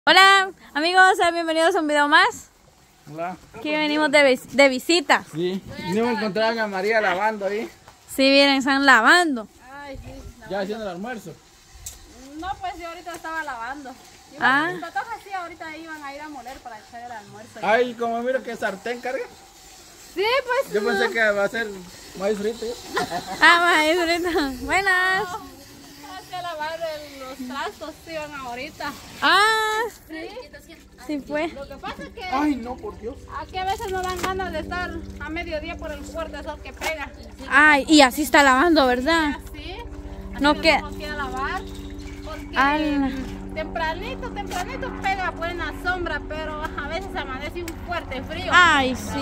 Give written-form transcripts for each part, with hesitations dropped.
Hola amigos, sean bienvenidos a un video más. Hola. Aquí venimos de visita. Sí, no me encontraban a María lavando ahí. Sí, miren, están lavando. Ay, sí, Ya haciendo el almuerzo. no, pues yo ahorita estaba lavando. Ah. Mis patojas sí, ahorita iban a ir a moler para echar el almuerzo. Ay, como miro que sartén carga. Sí, pues. Yo pensé que va a ser maíz frito. Maestra. Buenas. Hacia lavar los trastos, sí, van ahorita. Ah, Sí. sí fue. Lo que pasa es que Ay, no, por Dios. aquí a veces no dan ganas de estar a mediodía por el fuerte sol que pega. Ay, y así está lavando, ¿verdad? Así. No que que- tenemos que ir a lavar. Porque Ala. tempranito pega buena sombra, pero a veces amanece un fuerte frío. Ay, sí.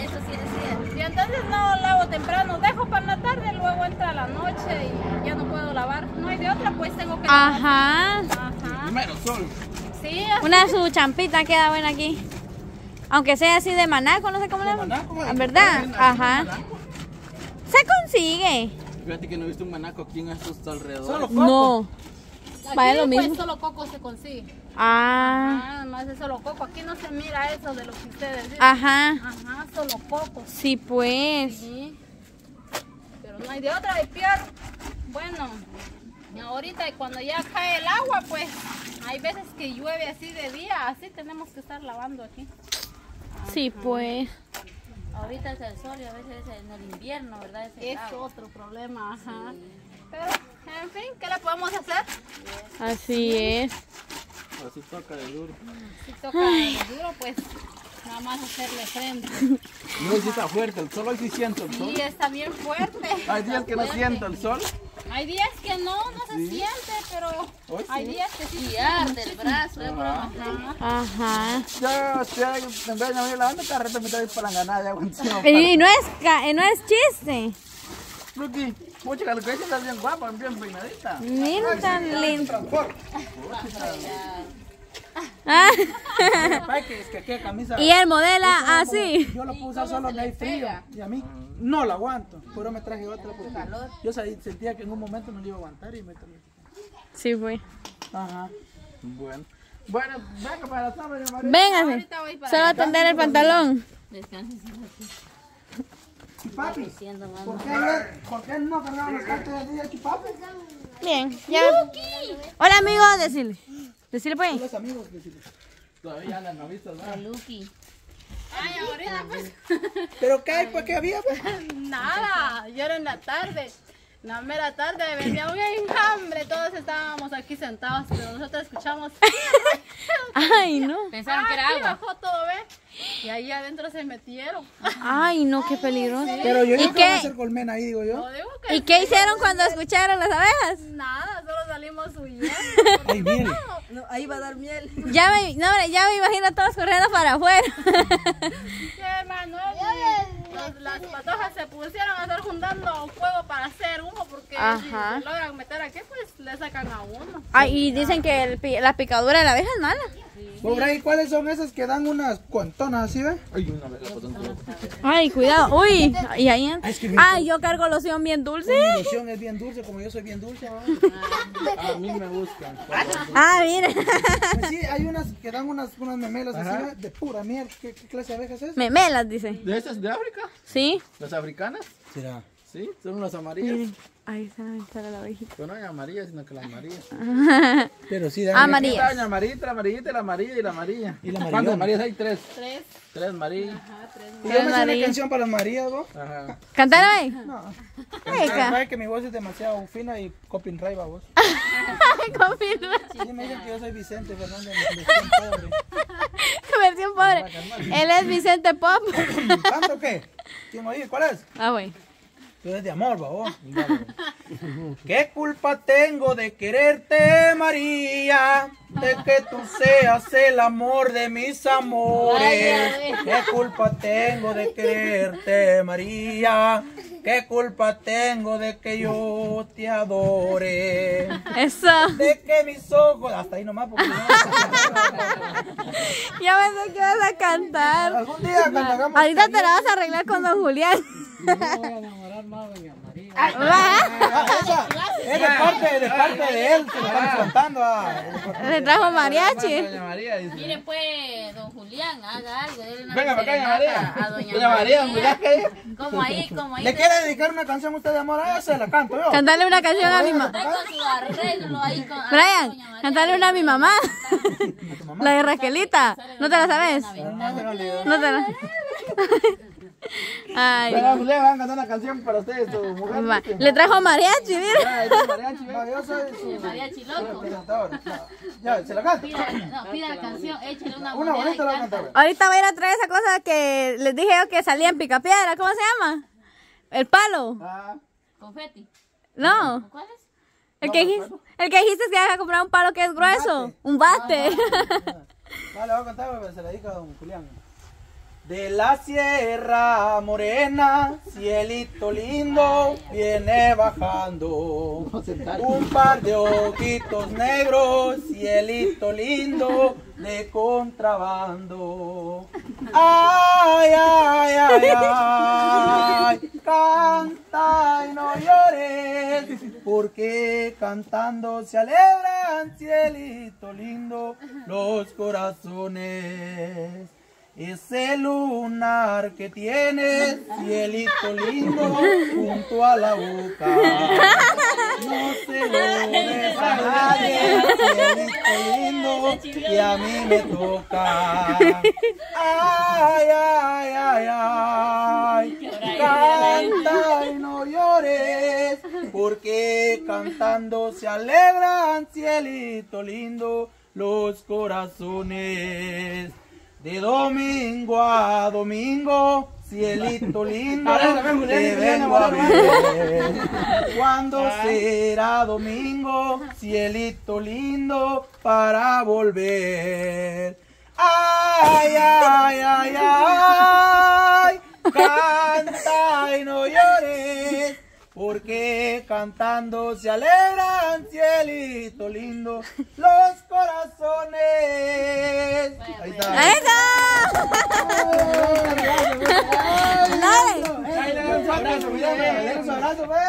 Y entonces no lavo temprano, dejo para la tarde, luego entra la noche y ya no puedo lavar. No hay de otra, pues tengo que lavar. Ajá. Ajá. Primero sol. Sí, Una su champita queda buena aquí. Aunque sea así de manaco, no sé cómo le llaman. Manaco, ¿Verdad? Ajá. Se consigue. Fíjate que no he visto un manaco aquí en estos alrededores. Solo No. aquí Vaya lo pues mismo. solo coco se consigue. Ah. Nada más es solo coco. Aquí no se mira eso de lo que ustedes dicen. Ajá. Ajá, solo coco. Sí, pues. Sí. Pero no hay de otra, de peor. Bueno, ahorita cuando ya cae el agua, pues hay veces que llueve así de día, así tenemos que estar lavando aquí. Sí, pues. Ahorita es el sol y a veces es en el invierno, ¿verdad? Es el Es agua. otro problema, ajá. Pero, en fin, ¿qué le podemos hacer? Así es. Así toca de duro. Si toca de duro, pues nada más hacerle frente. No, sí está fuerte el sol, hoy sí siento el sol. Sí, está bien fuerte. Hay días que no siento el sol. Hay días que no se siente, pero Hoy hay sí. días que sí. Y arde el brazo, ¿eh? Ajá. Ajá. Ya, en vez de venir lavando carreta me trae para la ganada de agua encima. Y no es chiste. Lucky, mucha que lo que dice está bien guapa, bien peinadita. Mira tan lindo. Ah. Es que aquella camisa Y él modela así. yo la puedo usar solo en hay frío y a mí no la aguanto, pero me traje otra porque yo sentía que en un momento no la iba a aguantar y me traje. Sí, fue. Ajá. Bueno. Bueno, venga para la sombra, María. Véngase. Ahorita voy para Solo a tender el pantalón. Descansen Chipapi, diciendo, mano. ¿por qué no cargaron las cartas del día, Chipapi? Bien. Ya. Hola, amigo. Decirle pues. Los amigos, decirles. Todavía andan novitos, ¿no? Lucky. Ay, ahorita pues ¿Pero qué hay? ¿Pues qué había? Pues? nada, yo era en la tarde. La mera tarde venía un enjambre, todos estábamos aquí sentados, pero nosotros escuchamos. Ay, no. Pensaron que era Aquí agua. bajó todo, ¿ves? Y ahí adentro se metieron. Ay, no, qué peligroso. Pero yo ¿Y digo que van a qué? hacer colmena ahí, digo yo. No digo que ¿Y qué hicieron cuando escucharon las abejas? nada, solo salimos huyendo. Hay miel. Ya me imagino a todos corriendo para afuera. Que Manuel y las patojas se pusieron a estar juntando fuego para hacer humo porque Ajá. si se logran meter aquí, pues le sacan a uno. Ay, y dicen que la picadura de la abeja es mala. Pobre, ¿y cuáles son esas que dan unas cuantonas así, ve? Ay, una vez la potente. Ay, cuidado. Uy, y ahí. es que Ay, yo cargo loción bien dulce. Mi ilusión es bien dulce, como yo soy bien dulce. ¿no? A mí me buscan. Ah, mira. Pues sí, hay unas que dan unas memelas así, Ajá. ¿ve? De pura miel. ¿Qué clase de abejas es? Memelas, dice. ¿De esas de África? Sí. ¿Las africanas? Será. Sí, son las amarillas. Miren, ahí está la abejita. Pero no hay amarillas, sino que las amarillas. Pero sí, dan. Amarilla. Está la amarillita, la amarillita, la amarilla y la amarilla. Y la amarillona. ¿Cuántas amarillas hay? Tres. Tres. Tres amarillas. Y yo me sé una María. canción para las Marías, ¿vos? Ajá. Cántala ahí. No. Venga. Sabes que mi voz es demasiado fina y copyright, vos. Confirma. Sí, me dicen que yo soy Vicente Fernández, de versión pobre. Versión pobre. Él es Vicente Pop. ¿Tanto qué? ¿Quién oí? ¿Cuál es? Ah, güey. Pero es de amor, babos. ¿Qué culpa tengo de quererte, María? De que tú seas el amor de mis amores. ¿Qué culpa tengo de quererte, María? ¿Qué culpa tengo de que yo te adore? Eso. De que mis ojos... Hasta ahí nomás porque... Ya pensé que ibas a cantar. Algún día cuando hagamos... Ahorita te la vas a arreglar con don Julián. No voy a enamorar más de mi María. Esa es de parte de él, que lo estamos cantando. Le trajo mariachi. Doña María dice. Mire pues, don Julián, haga algo. Dele una Venga, para acá, Doña serenata María. a doña Doña María, don Julián, ¿qué? Como ahí. ¿Le quiere dedicar una canción a usted de amor? A ella se la canto yo. Cantarle una canción a mi mamá. Está con su arreglo ahí con. Brian, doña María. cantarle una a mi mamá. ¿A tu mamá? La de Raquelita. ¿No te la sabes? No te la... Ay. Venga, Julián, van a cantar una canción para ustedes, su mujer. Va. Le trajo mariachi, mira. Ah, ese mariachi, venga. Yo soy su Mariachi loco. presentador. Ya, se la canto. Pida la canción, échale una Una moneda y bonita la canta. cantar. Ahorita voy a ir a traer esa cosa que les dije yo que salía en Picapiedra. ¿Cómo se llama? El palo. Ah, Confeti. No. ¿Cuál es? El que dijiste es que vas a comprar un palo que es grueso. Un bate. Vale, voy a cantar, pero se la dedica a don Julián. De la Sierra Morena, cielito lindo, viene bajando. Un par de ojitos negros, cielito lindo, de contrabando. Ay, ay, ay, ay, canta y no llores, porque cantando se alegran, cielito lindo, los corazones. Ese lunar que tienes, cielito lindo, junto a la boca. No se lo des a nadie, cielito lindo, que a mí me toca. Ay, ay, ay, ay, canta y no llores, porque cantando se alegran, cielito lindo, los corazones. De domingo a domingo, cielito lindo, te vengo a ver. ¿Cuándo será domingo, cielito lindo, para volver? Ay, ay, ay, ay, canta y no llores, porque cantando se alegran, cielito lindo, los corazones. Ahí está. ¡Eso! ahí le doy un abrazo, Julián, Dale un abrazo, ve.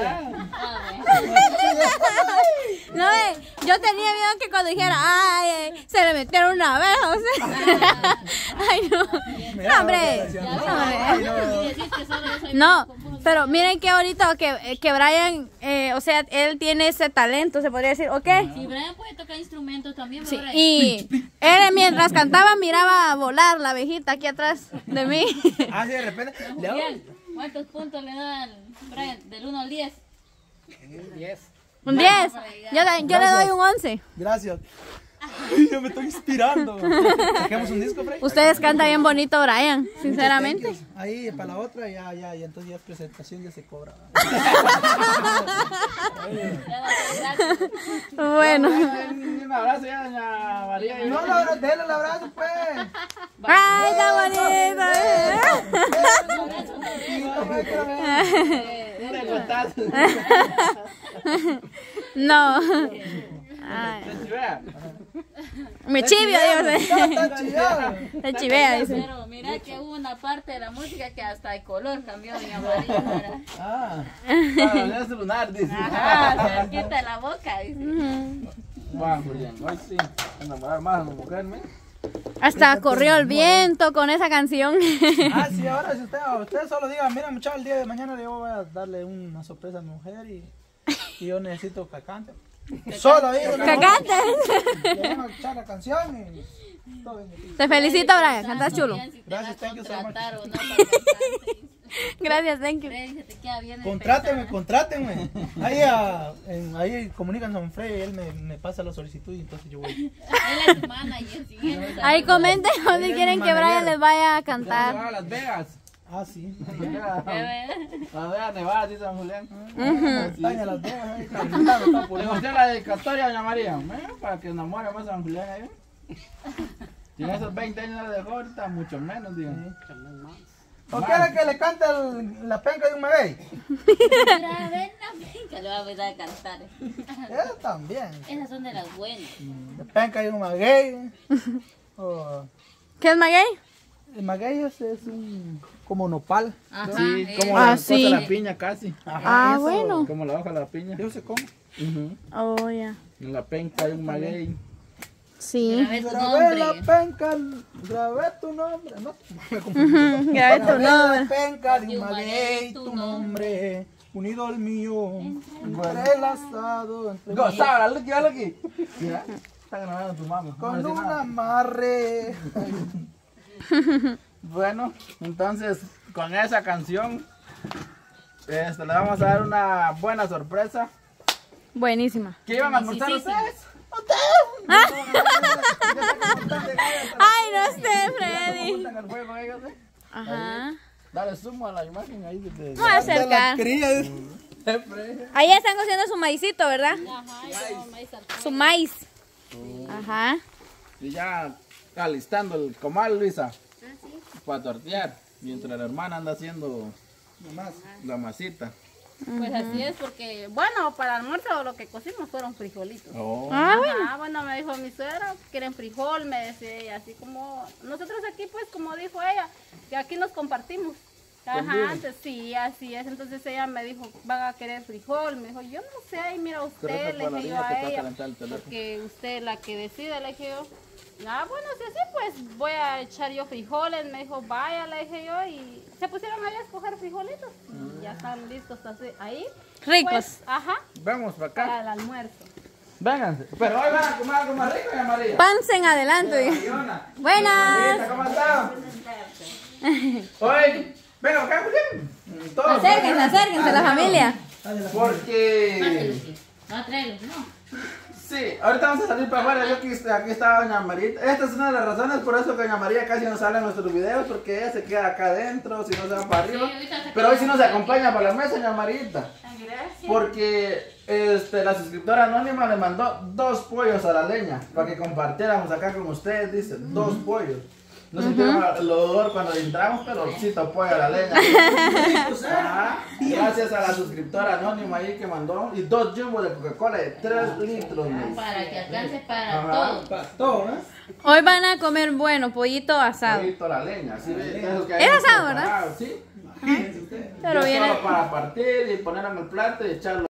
No, yo tenía miedo que cuando dijera, ay, se le metieron una abeja, o sea. Ay, no. No, hombre. Y decís que solo yo soy No, pero miren que ahorita que Brian, o sea, él tiene ese talento, se podría decir, ¿ok? Y Brian puede tocar instrumentos también, Sí, Brian. y él mientras cantaba miraba volar la abejita aquí atrás de mí. Así de repente. le hago- Julián, ¿cuántos puntos le da al Brian? Del 1 al 10. 10. Un 10. Yo le doy un 11. Gracias. Ay, yo me estoy inspirando. Saquemos un disco, Frey. Ustedes cantan bien bonito, Brian, sinceramente. Thank yous. Ahí para la otra, ya, entonces ya es presentación, ya se cobra. Bueno. Un abrazo ya, doña María. No, no, denle el abrazo, pues. ¡Ay, está Un recortazo. bonito! No. Ay. Vea. Me chivio, Dios. Está chillado. Se chivea, dice. Pero mira que hubo una parte de la música que hasta de color cambió doña María. ¿verdad? Ah, para doler su lunar, dice. Ajá, se quita la boca, dice. Va, Julián, hoy sí. Enamorar más a una mujer, ¿me? Hasta corrió el viento con esa canción. Ah, sí, ahora si usted solo diga, mira muchachos, el día de mañana yo voy a darle una sorpresa a mi mujer y yo necesito que cante. Solo digo, ¡Que cante! le vengo a echar la canción y todo bien. Te felicito, Brian, cantas chulo. Si te Gracias, va a thank you so much. contratar o no para cantarte. Gracias, thank you. Freddy, se te queda bien Contrátenme. Ahí comunican con Frey y él me pasa la solicitud y entonces yo voy. Él es tu manager, siguiente. Ahí comenten dónde quieren que Brian les vaya a Ya cantar. a Las Vegas. Ah, sí. Las Vegas Nevada, dice San Julián. Montaña, Las Vegas, ahí calentando, está por Le ahí. gustó la dedicatoria, doña María. Para que enamore más a San Julián ahí. Si en esos 20 años no le dejó, ahorita mucho menos, digo. ¿O quiere que le cante la penca de un maguey? Mira, ven la finca, le va a empezar a cantar. Eso también. Esas son de las buenas. La penca de un maguey. O ¿Qué es maguey? El maguey es un como nopal. Ajá. Sí, es. como Ah, la cosa sí. de la piña casi. Ah, eso. bueno. Como la hoja de la piña. Yo sé cómo. Ujú. Oh, ya. En la penca hay un maguey. Sí. Grabé tu Grabé la nombre. penca, grabé tu nombre. No, Grabé tu grabé la nombre. penca de un maguey, tu nombre, unido al mío, entrelazado entre Gozaba, look aquí. Mira, está grabando tu mamá. con un amarre. Bueno, entonces con esa canción le vamos a dar una buena sorpresa. Buenísima. ¿Qué iban a almorzar ustedes? Ay, no sé, Freddy. ¿Montan el fuego ellos, eh? Ajá. Dale zoom a la imagen ahí. Vamos a acercar. Ahí están cociendo su maicito, ¿verdad? Ajá, y luego maíz al Su maíz. Ajá. Y ya alistando el comal, Luisa. Para tortear. Mientras la hermana anda haciendo la masita. Pues así es, porque, bueno, para almuerzo lo que cocimos fueron frijolitos. Oh. Ah, bueno. Ah, bueno, me dijo mi suegra, quieren frijol, me decía ella, así como, nosotros aquí pues, como dijo ella, que aquí nos compartimos. Ajá, antes sí, así es, entonces ella me dijo, van a querer frijol, me dijo, yo no sé, ahí mira usted, le dije yo a ella, porque usted es la que decide, le dije yo. Ah, bueno, si así pues voy a echar yo frijoles, me dijo, vaya, le dije yo, y se pusieron ahí a escoger frijolitos, y ya están listos así, ahí. Ricos. Pues, ajá, Vamos para acá. para el almuerzo. Vénganse. Pero hoy van a comer algo más rico, ya María. Panse en adelante. Fiona. Buenas. ¿Cómo están? Hoy, venga acá, Julián. Todos. Acérquense, acérquense, la familia. Porque... No, tráelo, no. Sí, ahorita vamos a salir para afuera. Yo aquí estaba Doña María. Esta es una de las razones por eso que Doña María casi no sale en nuestros videos, porque ella se queda acá adentro, si no se va para arriba. ahorita se Pero hoy sí queda nos acompaña para la mesa, Doña Marita. Gracias. Porque la suscriptora anónima le mandó 2 pollos a la leña para que compartiéramos acá con ustedes, dice, 2 pollos. No sintieron el olor cuando entramos, pero sí pollo a la leña. Ajá. Gracias a la suscriptora anónima ahí que mandó. Y 2 jumbo de Coca-Cola de 3 litros. ¿No? Para que alcance para Ajá. todo. Para todo, ¿eh? Hoy van a comer, bueno, pollito asado. Pollito a la leña, ¿sí? Es asado, ¿verdad? Sí. Pero Ya viene. solo para partir y ponerlo en el plato y echarlo.